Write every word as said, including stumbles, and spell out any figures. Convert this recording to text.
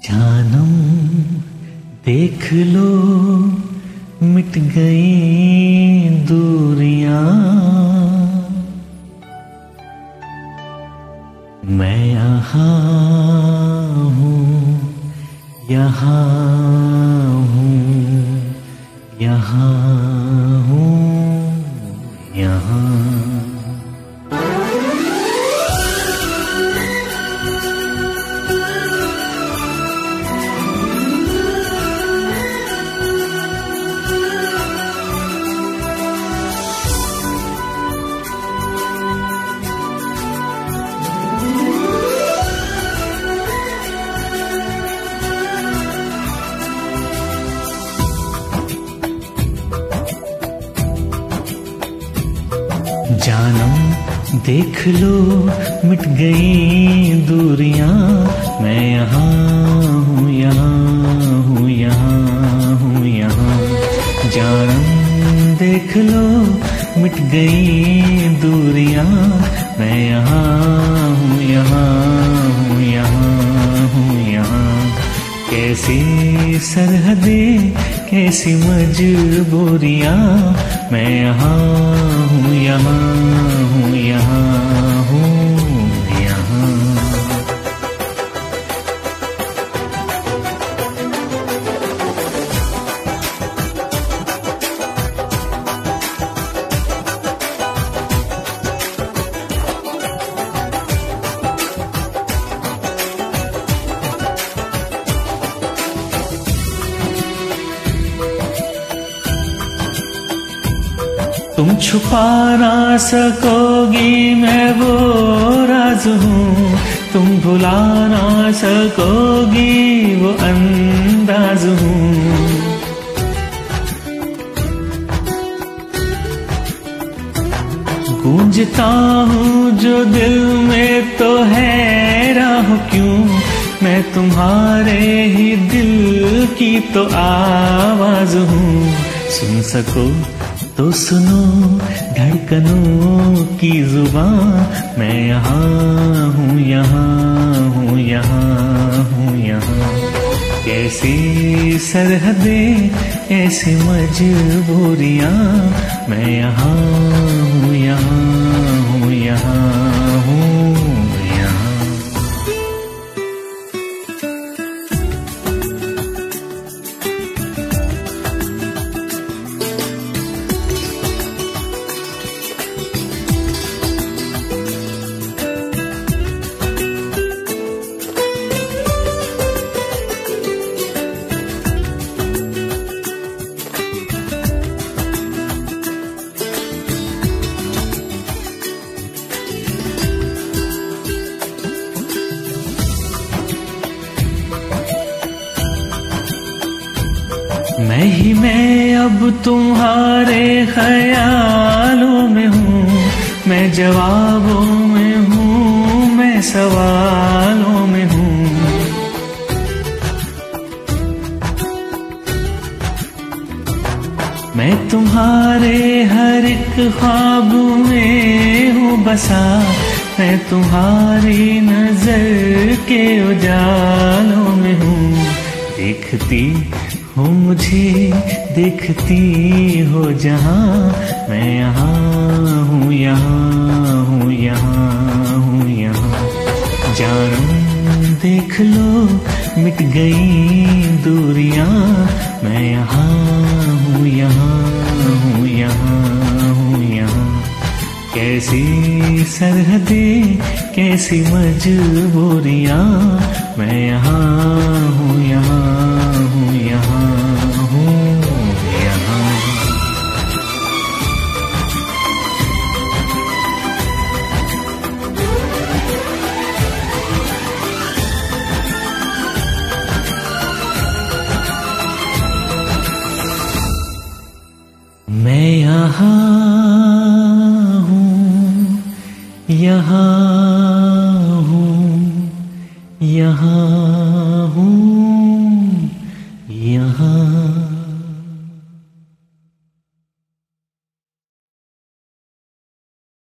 जानम देख लो मिट गई दूरियां, मैं यहाँ हूँ यहाँ हूँ यहाँ हूँ यहाँ। जानम देख लो मिट गई दूरियां, मैं यहाँ हूँ यहाँ हूँ यहाँ हूँ यहाँ। जानम देख लो मिट गई दूरियां, मैं यहाँ हूँ यहाँ हूँ यहाँ हूँ यहाँ। कैसी सरहदें कैसी मजबूरियां, मैं यहाँ हूँ यहाँ हूँ यहाँ हूँ यहाँ। तुम छुपा ना सकोगी मैं वो राज हूँ, तुम भुला ना सकोगी वो अंदाज हूँ। गूंजता हूँ जो दिल में तो हैरान क्यों, मैं तुम्हारे ही दिल की तो आवाज हूँ। सुन सको तो सुनो धड़कनों की जुबां, मैं यहाँ हूँ यहाँ हूँ यहाँ हूँ यहाँ। कैसी सरहदें ऐसी मजबूरियां, मैं यहाँ हूँ यहाँ हूँ यहाँ हूँ यहाँ। मैं ही मैं अब तुम्हारे ख्यालों में हूँ, मैं जवाबों में हूँ मैं सवालों में हूँ। मैं तुम्हारे हर एक ख्वाब में हूँ बसा, मैं तुम्हारी नजर के उजालों में हूँ। देखती हो मुझे देखती हो जहाँ, मैं यहाँ हूँ यहाँ हूँ यहाँ हूँ यहाँ। जानम देख लो मिट गई दूरियां, मैं यहाँ हूँ यहाँ हूँ यहाँ हूँ यहाँ। कैसी सरहदें कैसी मजबूरियां, मैं यहाँ हूँ यहाँ हूँ यहाँ हूँ यहाँ। मैं यहाँ हूँ यहाँ हूँ यहाँ